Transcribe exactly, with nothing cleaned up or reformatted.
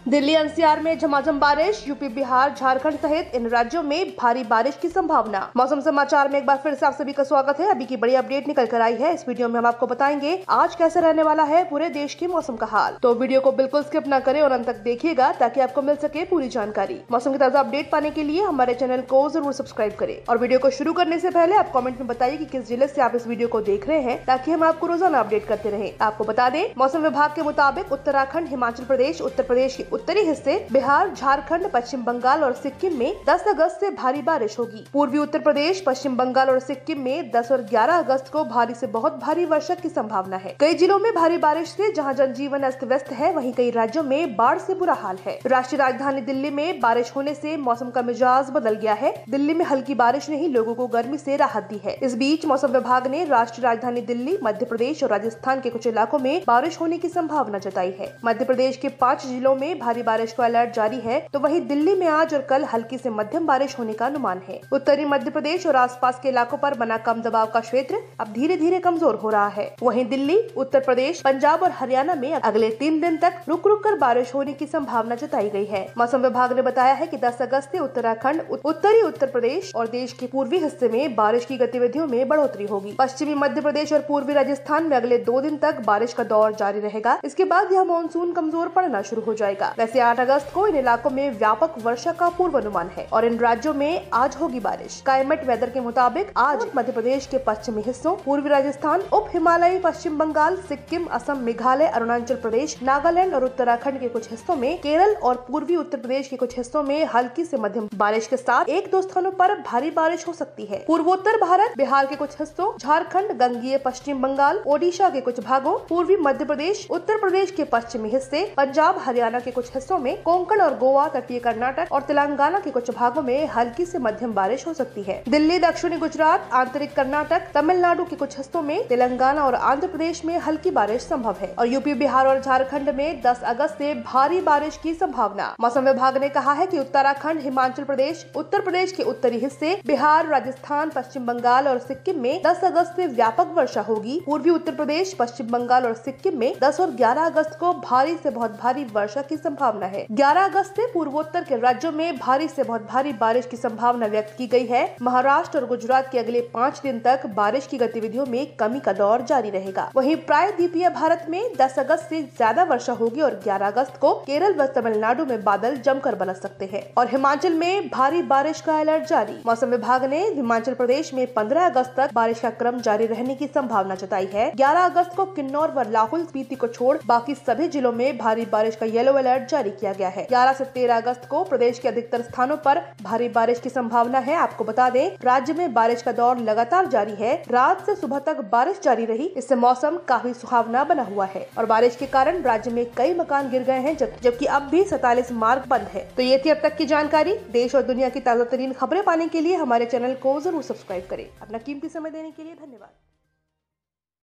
Delhi NCR में झमाझम बारिश, यूपी बिहार झारखंड सहित इन राज्यों में भारी बारिश की संभावना। मौसम समाचार में एक बार फिर से आप सभी का स्वागत है। अभी की बड़ी अपडेट निकल कर आई है। इस वीडियो में हम आपको बताएंगे आज कैसे रहने वाला है पूरे देश के मौसम का हाल। तो वीडियो को बिल्कुल स्किप न करें और अंत तक देखिएगा ताकि आपको मिल सके पूरी जानकारी। मौसम की ताजा अपडेट पाने के लिए हमारे चैनल को जरूर सब्सक्राइब करें और वीडियो को शुरू करने से पहले आप कमेंट में बताइए कि किस जिले से आप इस वीडियो को देख रहे हैं ताकि हम आपको रोजाना अपडेट करते रहे। आपको बता दें, मौसम विभाग के मुताबिक उत्तराखंड, हिमाचल प्रदेश, उत्तर प्रदेश के उत्तरी हिस्से, बिहार, झारखंड, पश्चिम बंगाल और सिक्किम में दस अगस्त से भारी बारिश होगी। पूर्वी उत्तर प्रदेश, पश्चिम बंगाल और सिक्किम में दस और ग्यारह अगस्त को भारी से बहुत भारी वर्षा की संभावना है। कई जिलों में भारी बारिश से जहां जनजीवन अस्त व्यस्त है, वहीं कई राज्यों में बाढ़ से बुरा हाल है। राष्ट्रीय राजधानी दिल्ली में बारिश होने से मौसम का मिजाज बदल गया है। दिल्ली में हल्की बारिश ने ही लोगों को गर्मी से राहत दी है। इस बीच मौसम विभाग ने राष्ट्रीय राजधानी दिल्ली, मध्य प्रदेश और राजस्थान के कुछ इलाकों में बारिश होने की संभावना जताई है। मध्य प्रदेश के पांच जिलों में भारी बारिश का अलर्ट जारी है, तो वहीं दिल्ली में आज और कल हल्की से मध्यम बारिश होने का अनुमान है। उत्तरी मध्य प्रदेश और आसपास के इलाकों पर बना कम दबाव का क्षेत्र अब धीरे धीरे कमजोर हो रहा है। वहीं दिल्ली, उत्तर प्रदेश, पंजाब और हरियाणा में अगले तीन दिन तक रुक रुक कर बारिश होने की संभावना जताई गई है। मौसम विभाग ने बताया है कि दस अगस्त से उत्तराखंड, उत्तरी उत्तर प्रदेश और देश के पूर्वी हिस्से में बारिश की गतिविधियों में बढ़ोतरी होगी। पश्चिमी मध्य प्रदेश और पूर्वी राजस्थान में अगले दो दिन तक बारिश का दौर जारी रहेगा। इसके बाद यह मानसून कमजोर पड़ना शुरू हो जाएगा। वैसे आठ अगस्त को इन इलाकों में व्यापक वर्षा का पूर्वानुमान है और इन राज्यों में आज होगी बारिश। क्लाइमेट वेदर के मुताबिक आज मध्य प्रदेश के पश्चिमी हिस्सों, पूर्वी राजस्थान, उप हिमालयी पश्चिम बंगाल, सिक्किम, असम, मेघालय, अरुणाचल प्रदेश, नागालैंड और उत्तराखंड के कुछ हिस्सों में, केरल और पूर्वी उत्तर प्रदेश के कुछ हिस्सों में हल्की से मध्यम बारिश के साथ एक दो स्थानों पर भारी बारिश हो सकती है। पूर्वोत्तर भारत, बिहार के कुछ हिस्सों, झारखंड, गंगीय पश्चिम बंगाल, ओडिशा के कुछ भागों, पूर्वी मध्य प्रदेश, उत्तर प्रदेश के पश्चिमी हिस्से, पंजाब, हरियाणा के कुछ हिस्सों में, कोंकण और गोवा, तटीय कर्नाटक और तेलंगाना के कुछ भागों में हल्की से मध्यम बारिश हो सकती है। दिल्ली, दक्षिणी गुजरात, आंतरिक कर्नाटक, तमिलनाडु के कुछ हिस्सों में, तेलंगाना और आंध्र प्रदेश में हल्की बारिश संभव है और यूपी, बिहार और झारखंड में दस अगस्त से भारी बारिश की संभावना। मौसम विभाग ने कहा है कि उत्तराखंड, हिमाचल प्रदेश, उत्तर प्रदेश के उत्तरी हिस्से, बिहार, राजस्थान, पश्चिम बंगाल और सिक्किम में दस अगस्त से व्यापक वर्षा होगी। पूर्वी उत्तर प्रदेश, पश्चिम बंगाल और सिक्किम में दस और ग्यारह अगस्त को भारी से बहुत भारी वर्षा की संभावना है। ग्यारह अगस्त से पूर्वोत्तर के राज्यों में भारी से बहुत भारी बारिश की संभावना व्यक्त की गई है। महाराष्ट्र और गुजरात के अगले पाँच दिन तक बारिश की गतिविधियों में कमी का दौर जारी रहेगा। वहीं प्रायद्वीपीय भारत में दस अगस्त से ज्यादा वर्षा होगी और ग्यारह अगस्त को केरल व तमिलनाडु में बादल जमकर बरस सकते हैं और हिमाचल में भारी बारिश का अलर्ट जारी। मौसम विभाग ने हिमाचल प्रदेश में पंद्रह अगस्त तक बारिश का क्रम जारी रहने की संभावना जताई है। ग्यारह अगस्त को किन्नौर व लाहौल स्पीति को छोड़ बाकी सभी जिलों में भारी बारिश का येलो अलर्ट जारी किया गया है। ग्यारह से तेरह अगस्त को प्रदेश के अधिकतर स्थानों पर भारी बारिश की संभावना है। आपको बता दें, राज्य में बारिश का दौर लगातार जारी है। रात से सुबह तक बारिश जारी रही, इससे मौसम काफी सुहावना बना हुआ है और बारिश के कारण राज्य में कई मकान गिर गए हैं, जब, जबकि अब भी सैतालीस मार्ग बंद है। तो ये थी अब तक की जानकारी। देश और दुनिया की ताजा तरीन खबरें पाने के लिए हमारे चैनल को जरूर सब्सक्राइब करें। अपना कीमती समय देने के लिए धन्यवाद।